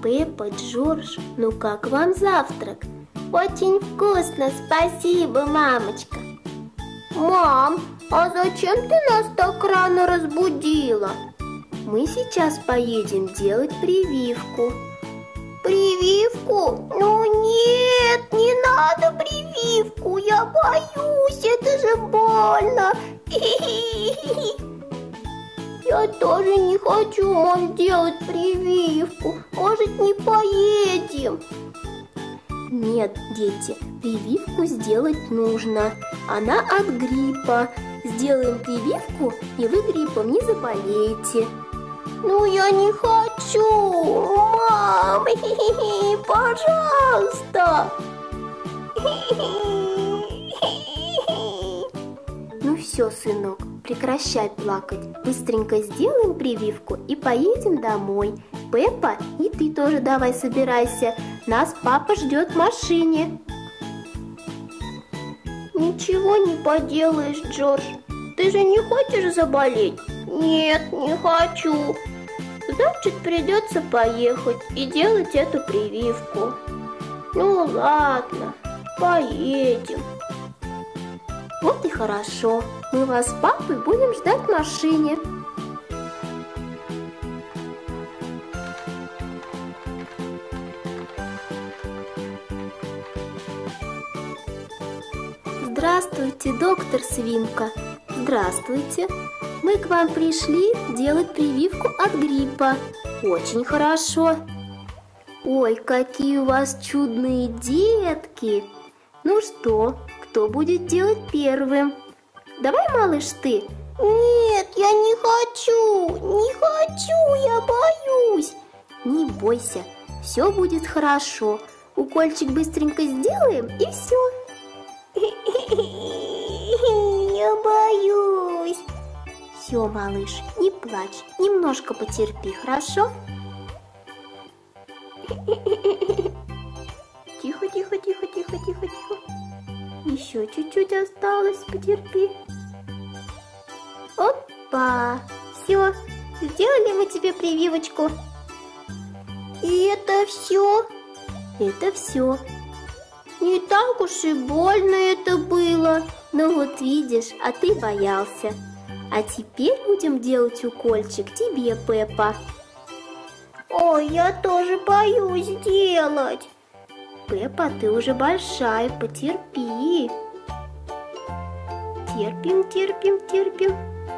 Пеппа, Джордж, ну как вам завтрак? Очень вкусно, спасибо, мамочка. Мам, а зачем ты нас так рано разбудила? Мы сейчас поедем делать прививку. Прививку? Ну нет, не надо прививку, я боюсь, это же больно. Я тоже не хочу, мам, делать прививку. Может, не поедем? Нет, дети, прививку сделать нужно. Она от гриппа. Сделаем прививку, и вы гриппом не заболеете. Ну, я не хочу, мам, пожалуйста. Ну все, сынок, прекращай плакать. Быстренько сделаем прививку и поедем домой. Пеппа, и ты тоже давай собирайся. Нас папа ждет в машине. Ничего не поделаешь, Джордж. Ты же не хочешь заболеть? Нет, не хочу. Значит, придется поехать и делать эту прививку. Ну ладно, поедем. Вот и хорошо. Мы вас с папой будем ждать в машине. Здравствуйте, доктор Свинка. Здравствуйте. Мы к вам пришли делать прививку от гриппа. Очень хорошо. Ой, какие у вас чудные детки. Ну что, кто будет делать первым? Давай, малыш, ты. Нет, я не хочу, я боюсь. Не бойся, все будет хорошо. Укольчик быстренько сделаем и все. Я боюсь. Все, малыш, не плачь, немножко потерпи, хорошо? Тихо, тихо, тихо, тихо, тихо, тихо. Еще чуть-чуть осталось, потерпи. Опа, все, сделали мы тебе прививочку. И это все? Это все. Не так уж и больно это было. Ну вот видишь, а ты боялся. А теперь будем делать укольчик тебе, Пеппа. Ой, я тоже боюсь делать. Пеппа, ты уже большая, потерпи. Терпим, терпим, терпим.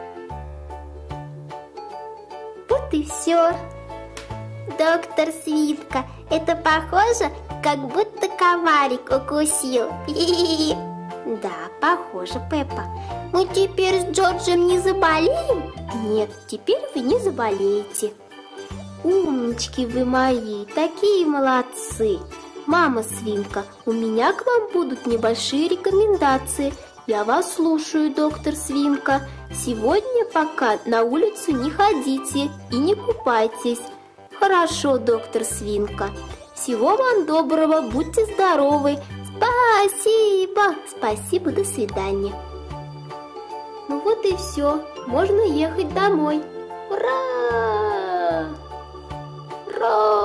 Вот и все. Доктор Свинка, это похоже, как будто комарик укусил. Да, похоже, Пеппа. Мы теперь с Джорджем не заболеем? Нет, теперь вы не заболеете. Умнички вы мои, такие молодцы. Мама Свинка, у меня к вам будут небольшие рекомендации. Я вас слушаю, доктор Свинка. Сегодня пока на улицу не ходите и не купайтесь. Хорошо, доктор Свинка. Всего вам доброго, будьте здоровы. Спасибо. Спасибо, до свидания. Ну вот и все. Можно ехать домой. Ура! Ура!